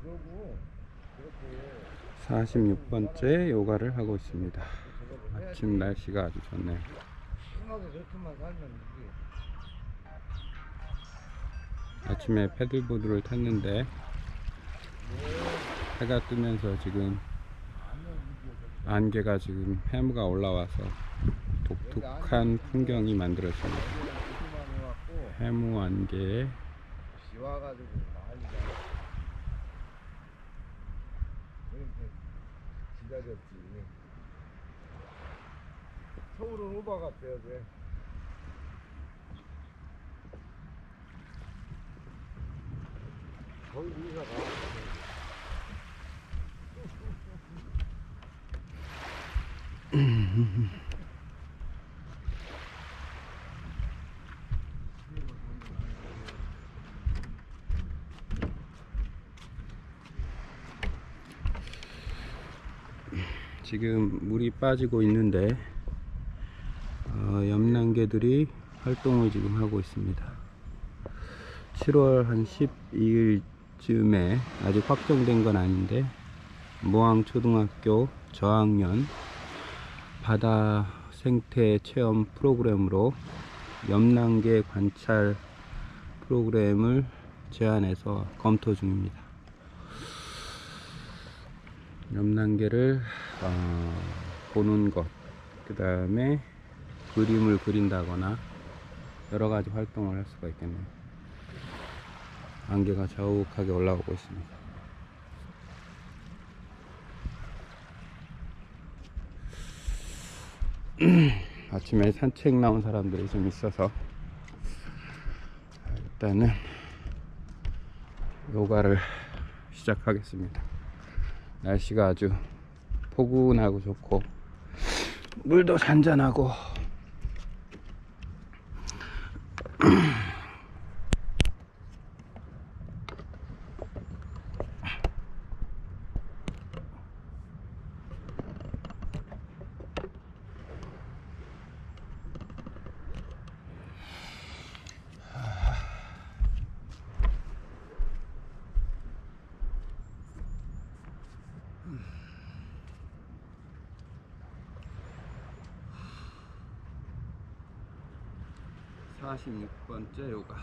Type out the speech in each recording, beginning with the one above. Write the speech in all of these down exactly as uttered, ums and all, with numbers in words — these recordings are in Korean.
그러고 그렇게 사십육 번째 요가를 하고 있습니다. 아침 날씨가 아주 좋네요. 심하게 그렇게만 살면 이게 아침에 패들보드를 탔는데 해가 뜨면서 지금 안개가 지금 해무가 올라와서 독특한 풍경이 만들어집니다. 조심만 해갖고 해무 안개에 비 와가지고 난리가 이렇게 기다렸지. 서울은 오바 같아요. 쟤. 거기 이사가 지금 물이 빠지고 있는데 어, 염난개들이 활동을 지금 하고 있습니다. 칠월 한 십이 일쯤에 아직 확정된 건 아닌데 모항초등학교 저학년 바다 생태 체험 프로그램으로 염난개 관찰 프로그램을 제안해서 검토 중입니다. 염난개를 어, 보는 것, 그 다음에 그림을 그린다거나 여러가지 활동을 할 수가 있겠네요. 안개가 자욱하게 올라오고 있습니다. 아침에 산책 나온 사람들이 좀 있어서 일단은 요가를 시작하겠습니다. 날씨가 아주 포근하고 좋고 물도 잔잔하고 사십육 번째 요가.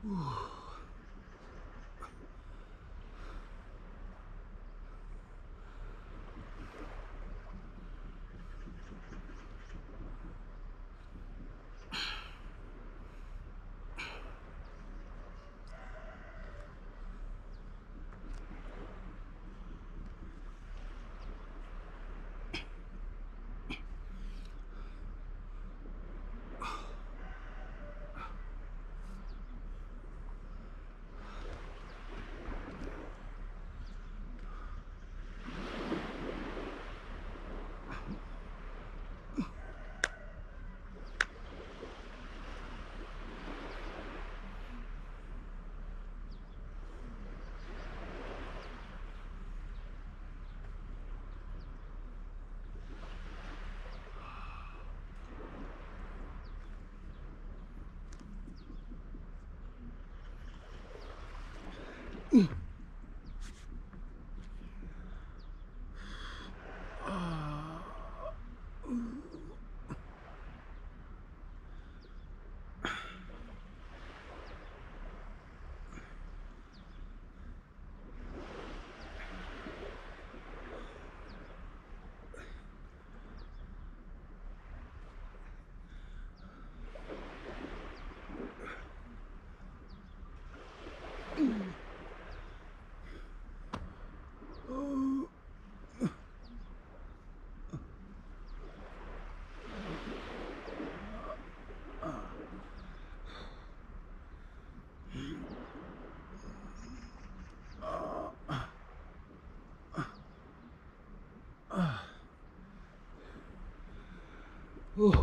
후.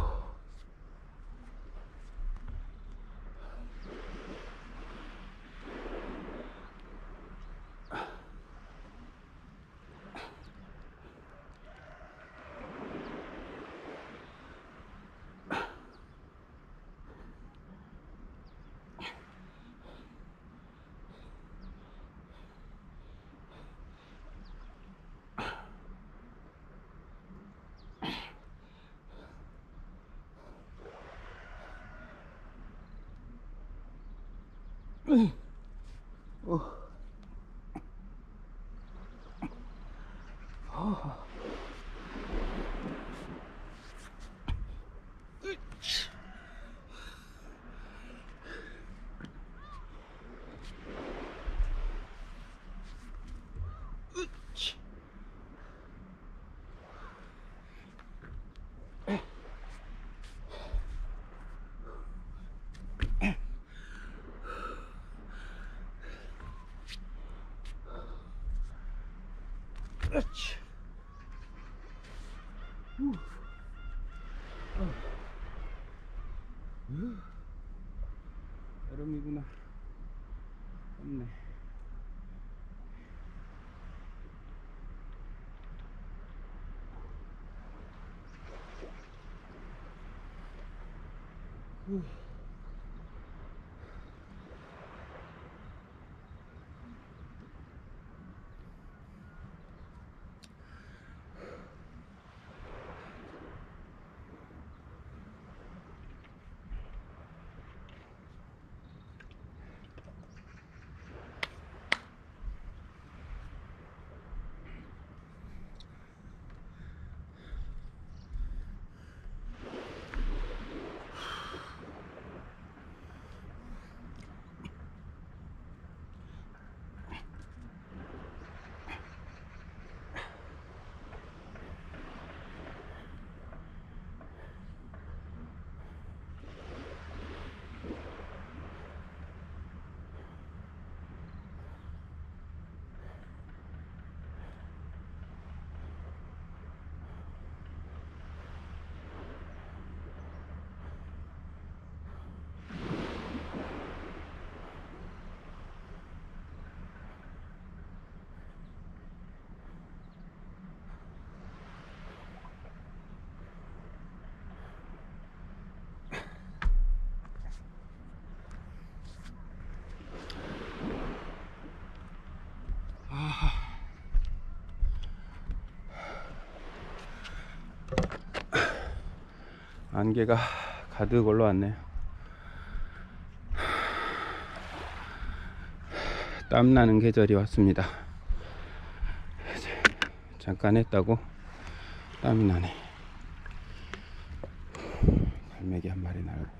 어. 어. 그렇지. 후. 어. 후. 여름이구나. 덥네. 후. 안개가 가득 올라왔네요. 땀 나는 계절이 왔습니다. 잠깐 했다고 땀이 나네. 갈매기 한 마리 나고.